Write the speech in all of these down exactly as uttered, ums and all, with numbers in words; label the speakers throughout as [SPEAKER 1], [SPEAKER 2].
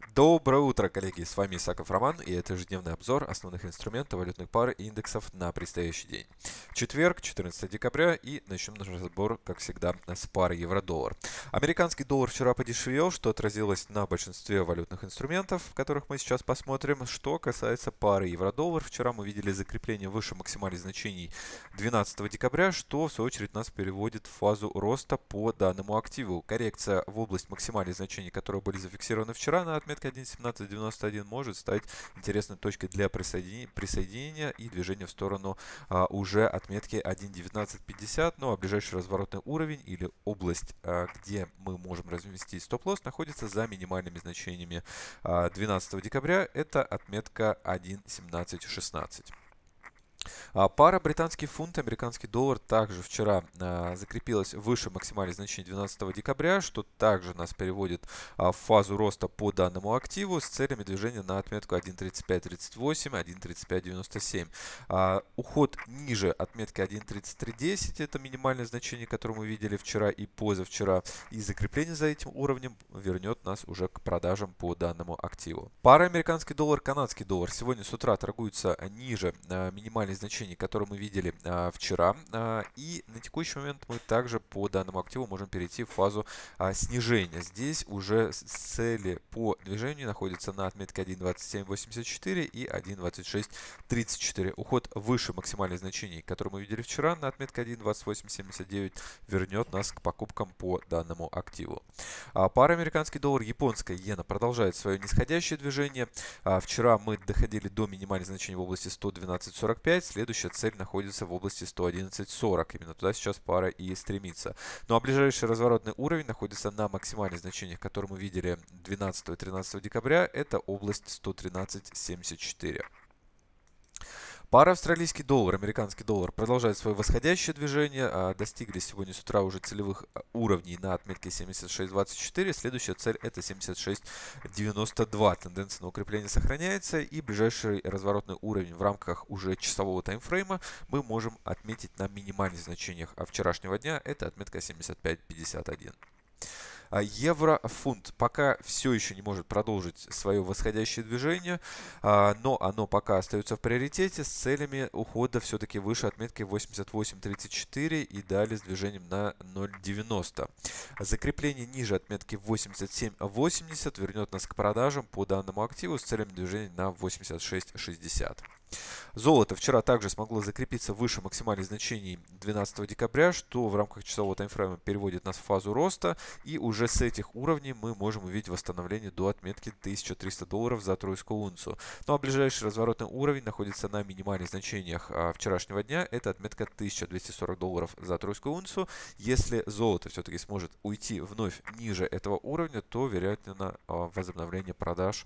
[SPEAKER 1] Доброе утро, коллеги! С вами Исаков Роман, и это ежедневный обзор основных инструментов валютных пар и индексов на предстоящий день. Четверг, четырнадцатое декабря, и начнем наш разбор, как всегда, с пары евро-доллар. Американский доллар вчера подешевел, что отразилось на большинстве валютных инструментов, которых мы сейчас посмотрим. Что касается пары евро-доллар, вчера мы видели закрепление выше максимальных значений двенадцатого декабря, что в свою очередь нас переводит в фазу роста по данному активу. Коррекция в область максимальных значений, которые были зафиксированы вчера на отметке один семнадцать девяносто один, может стать интересной точкой для присоединения, присоединения и движения в сторону а, уже отметки один девятнадцать пятьдесят. Ну а ближайший разворотный уровень или область, а, где мы можем разместить стоп-лосс, находится за минимальными значениями а, двенадцатого декабря. Это отметка один семнадцать шестнадцать. А, Пара британский фунт, американский доллар также вчера а, закрепилась выше максимальных значений двенадцатого декабря, что также нас переводит а, в фазу роста по данному активу с целями движения на отметку один тридцать пять тридцать восемь, один тридцать пять девяносто семь. А, уход ниже отметки один тридцать три десять, это минимальное значение, которое мы видели вчера и позавчера, и закрепление за этим уровнем вернет нас уже к продажам по данному активу. Пара американский доллар, канадский доллар сегодня с утра торгуется ниже а, минимальных значений, которые мы видели а, вчера. А, и на текущий момент мы также по данному активу можем перейти в фазу а, снижения. Здесь уже цели по движению находятся на отметке один двадцать семь восемьдесят четыре и один двадцать шесть тридцать четыре. Уход выше максимальных значений, которые мы видели вчера на отметке один двадцать восемь семьдесят девять, вернет нас к покупкам по данному активу. А, пара американский доллар, японская иена продолжает свое нисходящее движение. А, вчера мы доходили до минимальных значений в области сто двенадцать сорок пять. Следующая цель находится в области сто одиннадцать сорок. Именно туда сейчас пара и стремится. Ну а ближайший разворотный уровень находится на максимальных значениях, которые мы видели двенадцатого и тринадцатого декабря. Это область сто тринадцать семьдесят четыре. Пара австралийский доллар, американский доллар продолжает свое восходящее движение. Достигли сегодня с утра уже целевых уровней на отметке семьдесят шесть двадцать четыре. Следующая цель это семьдесят шесть девяносто два. Тенденция на укрепление сохраняется. И ближайший разворотный уровень в рамках уже часового таймфрейма мы можем отметить на минимальных значениях вчерашнего дня. Это отметка семьдесят пять пятьдесят один. Евро-фунт пока все еще не может продолжить свое восходящее движение, но оно пока остается в приоритете с целями ухода все-таки выше отметки восемьдесят восемь тридцать четыре и далее с движением на ноль девяносто. Закрепление ниже отметки восемьдесят семь восемьдесят вернет нас к продажам по данному активу с целями движения на восемьдесят шесть шестьдесят. Золото вчера также смогло закрепиться выше максимальных значений двенадцатого декабря, что в рамках часового таймфрейма переводит нас в фазу роста. И уже с этих уровней мы можем увидеть восстановление до отметки тысяча триста долларов за тройскую унцию. Ну а ближайший разворотный уровень находится на минимальных значениях вчерашнего дня. Это отметка тысяча двести сорок долларов за тройскую унцию. Если золото все-таки сможет уйти вновь ниже этого уровня, то вероятно возобновление продаж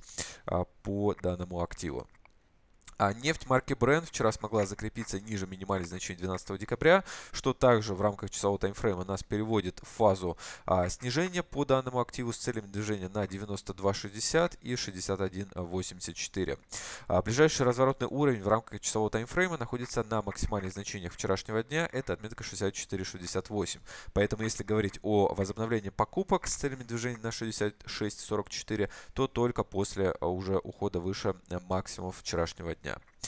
[SPEAKER 1] по данному активу. А нефть марки Brent вчера смогла закрепиться ниже минимальных значений двенадцатого декабря, что также в рамках часового таймфрейма нас переводит в фазу а, снижения по данному активу с целями движения на девяносто два шестьдесят и шестьдесят один восемьдесят четыре. А, ближайший разворотный уровень в рамках часового таймфрейма находится на максимальных значениях вчерашнего дня, это отметка шестьдесят четыре шестьдесят восемь. Поэтому если говорить о возобновлении покупок с целями движения на шестьдесят шесть сорок четыре, то только после а, уже ухода выше максимумов вчерашнего дня.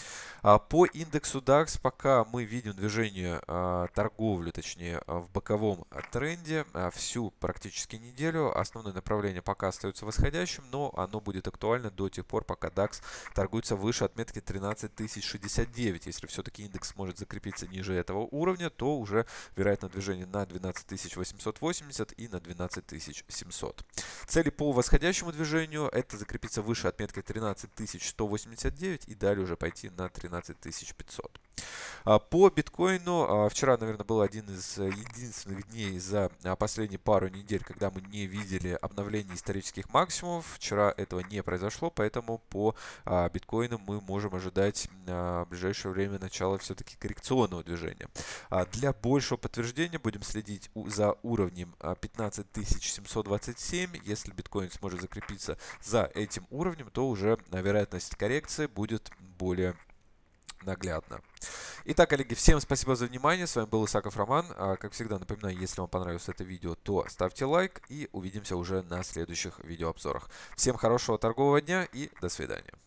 [SPEAKER 1] По индексу дакс пока мы видим движение, торговлю, точнее, в боковом тренде всю практически неделю. Основное направление пока остается восходящим, но оно будет актуально до тех пор, пока дакс торгуется выше отметки тринадцать тысяч шестьдесят девять. Если все-таки индекс может закрепиться ниже этого уровня, то уже вероятно движение на двенадцать тысяч восемьсот восемьдесят и на двенадцать тысяч семьсот. Цели по восходящему движению это закрепиться выше отметки тринадцать тысяч сто восемьдесят девять и далее уже пойти на тринадцать тысяч пятьсот. По биткоину вчера, наверное, был один из единственных дней за последние пару недель, когда мы не видели обновления исторических максимумов. Вчера этого не произошло, поэтому по биткоину мы можем ожидать в ближайшее время начала все-таки коррекционного движения. Для большего подтверждения будем следить за уровнем пятнадцать тысяч семьсот двадцать семь. Если биткоин сможет закрепиться за этим уровнем, то уже вероятность коррекции будет более наглядно. Итак, коллеги, всем спасибо за внимание. С вами был Исаков Роман. Как всегда, напоминаю, если вам понравилось это видео, то ставьте лайк и увидимся уже на следующих видеообзорах. Всем хорошего торгового дня и до свидания.